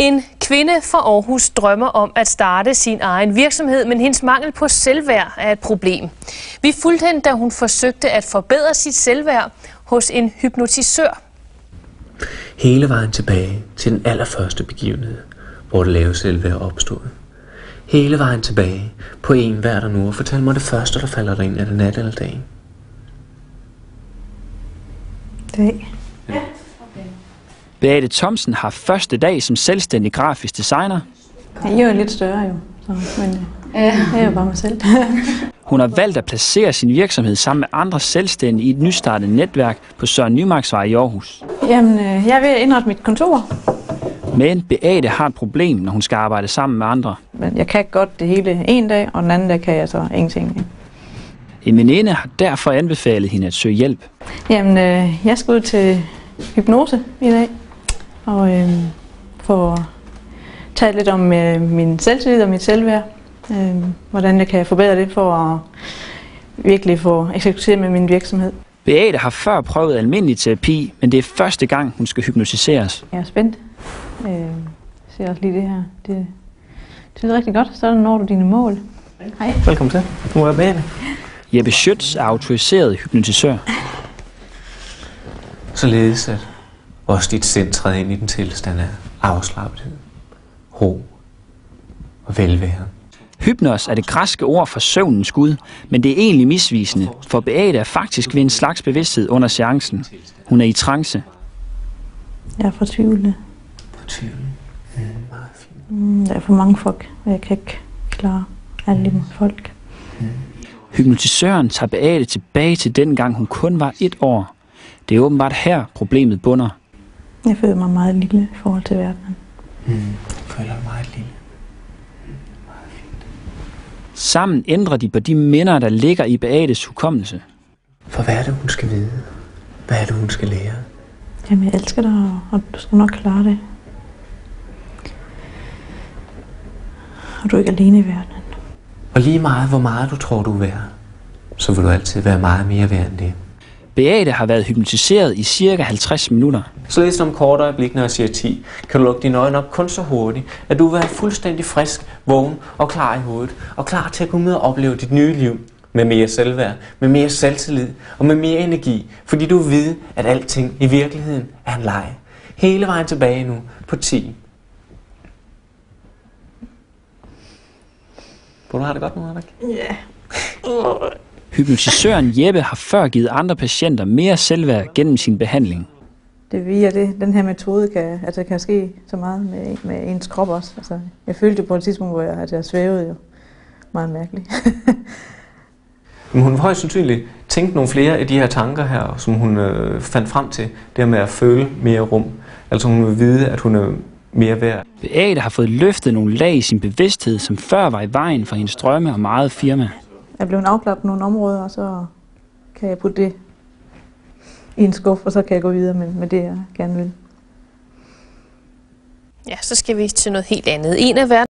En kvinde fra Aarhus drømmer om at starte sin egen virksomhed, men hendes mangel på selvværd er et problem. Vi fulgte hende, da hun forsøgte at forbedre sit selvværd hos en hypnotisør. Hele vejen tilbage til den allerførste begivenhed, hvor det lave selvværd opstod. Hele vejen tilbage på en hver der nu, og fortæl mig det første, der falder dig ind. Er det nat eller dag? Dag. Ja. Beate Thomsen har første dag som selvstændig grafisk designer. Jeg er jo lidt større jo, men jeg er jo bare mig selv. Hun har valgt at placere sin virksomhed sammen med andre selvstændige i et nystartet netværk på Søren Nymarksvej i Aarhus. Jamen, jeg er ved at indrette mit kontor. Men Beate har et problem, når hun skal arbejde sammen med andre. Men jeg kan godt det hele en dag, og den anden dag kan jeg så ingenting. En veninde har derfor anbefalet hende at søge hjælp. Jamen, jeg skal ud til hypnose i dag, og få talt lidt om min selvtillid og mit selvværd. Hvordan jeg kan forbedre det for at virkelig få eksekuteret med min virksomhed. Beate har før prøvet almindelig terapi, men det er første gang, hun skal hypnotiseres. Jeg er spændt. Jeg ser også lige det her. Det lyder rigtig godt. Så når du dine mål. Hej. Velkommen til. Nu er Beate. Jeppe Schütz er autoriseret hypnotisør. Således at også dit sind træder ind i den tilstand af afslappethed, ro og velvære. Hypnos er det græske ord for søvnens gud, men det er egentlig misvisende, for Beate er faktisk ved en slags bevidsthed under seancen. Hun er i trance. Jeg er fortvivlet. Fortvivlet? Meget fint. Der er for mange folk, og jeg kan ikke klare alle de folk. Hypnotisøren tager Beate tilbage til dengang hun kun var 1 år. Det er åbenbart her problemet bunder. Jeg føler mig meget lille i forhold til verden. Føler dig meget lille. Sammen ændrer de på de minder, der ligger i Beates hukommelse. For hvad er det, hun skal vide? Hvad er det, hun skal lære? Jamen, jeg elsker dig, og du skal nok klare det. Og du er ikke alene i verden. Og lige meget, hvor meget du tror, du er værd, så vil du altid være meget mere værd end det. Beate har været hypnotiseret i cirka 50 minutter. Så læs om kort øjeblik, når jeg siger 10, kan du lukke dine øjne op kun så hurtigt, at du vil være fuldstændig frisk, vågen og klar i hovedet, og klar til at komme ud og opleve dit nye liv med mere selvværd, med mere selvtillid og med mere energi, fordi du vil vide, at alting i virkeligheden er en leg. Hele vejen tilbage nu på 10. Hvor du har det godt nu, Henrik? Ja. Hypnotisøren Jeppe har før givet andre patienter mere selvværd gennem sin behandling. Det via den her metode kan ske så meget med ens krop også. Altså, jeg følte på et tidspunkt, hvor jeg svævede jo meget mærkeligt. Men hun højst sandsynligt tænkte nogle flere af de her tanker her, som hun fandt frem til, det med at føle mere rum. Altså hun vil vide, at hun er mere værd. Beate har fået løftet nogle lag i sin bevidsthed, som før var i vejen for hendes drømme om eget firma. Jeg blev afklappet på nogle områder, og så kan jeg putte det i en skuffe, og så kan jeg gå videre med det, jeg gerne vil. Ja, så skal vi til noget helt andet. En af